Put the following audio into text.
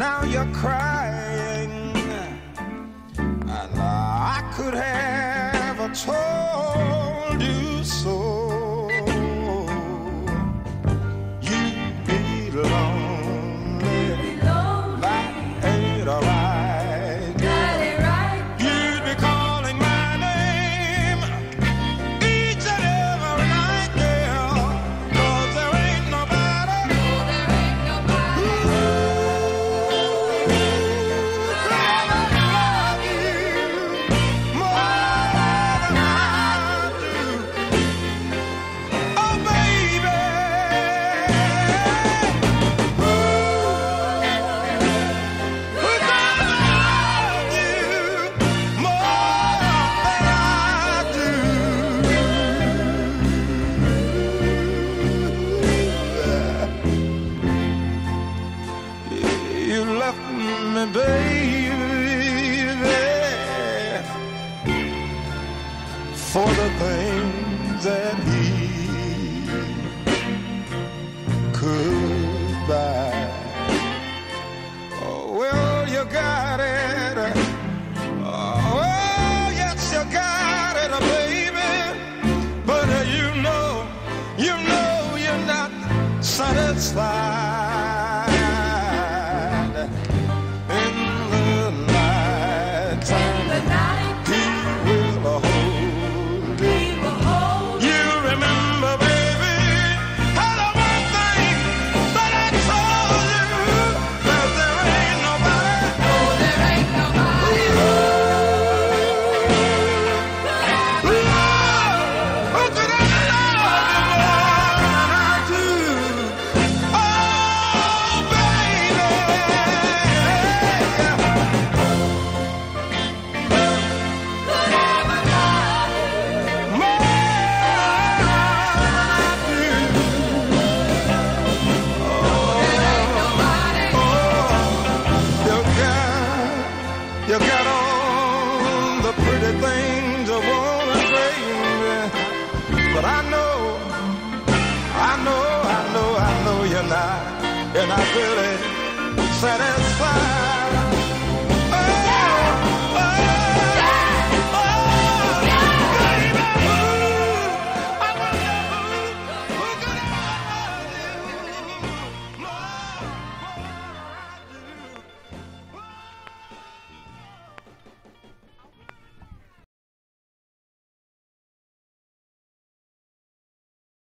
now you're crying, and I could have told you so. You'd be lonely, that ain't alright. You'd be calling my name each and every night, girl, 'cause there ain't nobody who could ever love you more than I do. Oh, baby, who could ever love you more than I do? You left me, baby, for the things that he could buy. Oh, well, you got it. Oh, well, yes, you got it, baby. But you know you're not satisfied. In the nighttime, he will hold you. You remember, baby, how the one thing that I told you, that there ain't nobody who could ever love you more than I do. Oh, baby, more than I do. You got all the pretty things I wanna baby, but I know you're not really satisfied.